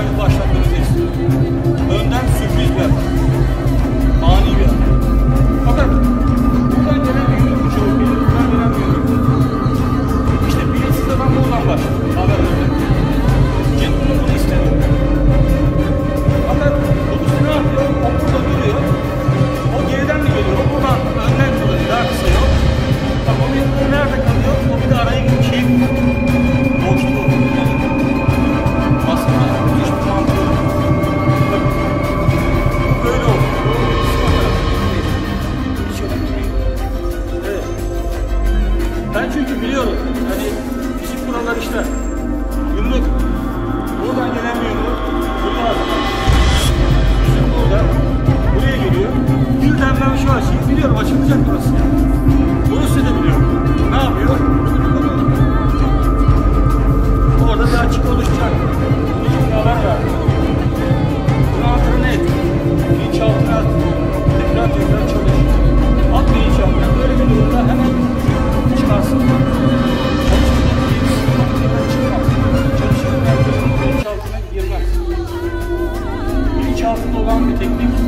olayı başlatmamızı istiyor. Önden sürpriz bir atak. Ani bir atak. Fakat buradan gelen bir yürüyüş çoğu bilir, buradan gelen bir yürüyüş. İşte bilinçsiz adam buradan başlıyor. Haber vermek. Jet bunu istemiyor. Fakat otobüs ne yapıyor? O burada duruyor. O geriden mi geliyor? O buradan önden duruyor. Daha kısa yok. Bak o bir nerede kalıyor? O bir de araya gibi şey boşluğu. Aslında hiçbir mantığı yok. Böyle oldu. Hiç önemli değil. Evet. Ben çünkü biliyorum. Hani fizik kurallar işte. Yumruk. Buradan gelen bir yumruk. Burada bizim burada. Buraya geliyor. Birden ben şu açıyı biliyorum. Açılacak burası. Burası da biliyorum. Ne yapıyor? Orada bir açık oluşacak. Bunun haber ver. Bunu antrenör et. Bilinçaltına at. Tekrar çalış. At bilinçaltına. Böyle bir durumda hemen çıkarsın. Çalışırken bilinçaltına girmez. Bilinçaltında olan bir teknik